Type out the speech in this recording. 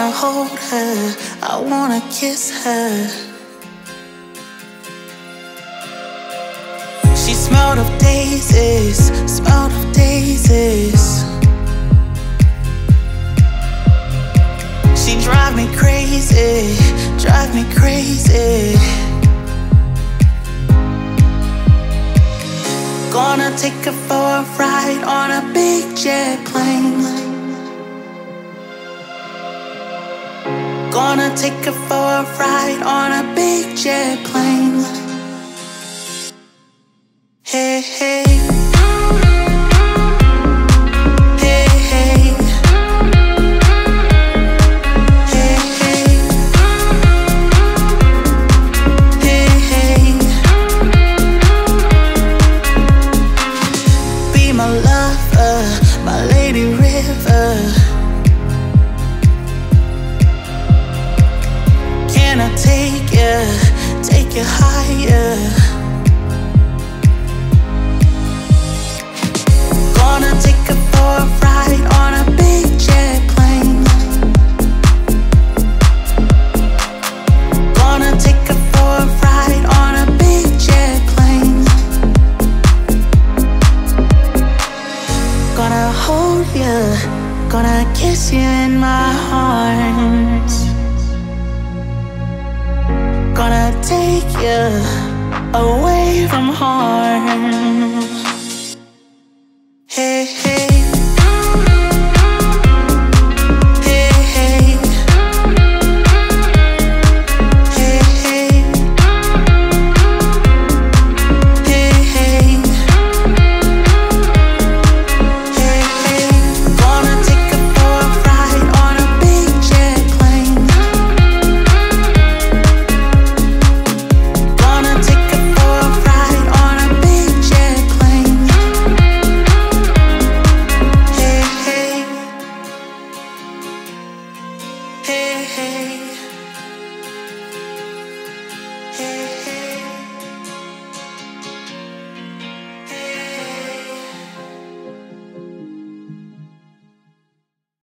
wanna hold her, I wanna kiss her. She smelled of daisies, smelled of daisies. She drive me crazy, drive me crazy. Gonna take her for a ride on a big jet plane. Gonna take her for a ride on a big jet plane. Hey, hey. Hey, hey. Hey, hey. Hey, hey. Be my lover, my lady river. Can I take you higher? Gonna take her for a ride on a big jet plane. Gonna take her for a ride on a big jet plane. Gonna hold you, gonna kiss you in my arms. Gonna take you away from harm. Hey, hey. Hey, hey. Hey, hey. Hey, hey. Hey, hey. Gonna take her for a ride on a big jet plane. Gonna take her for a ride on a big jet plane. Hey, hey. Hey, hey.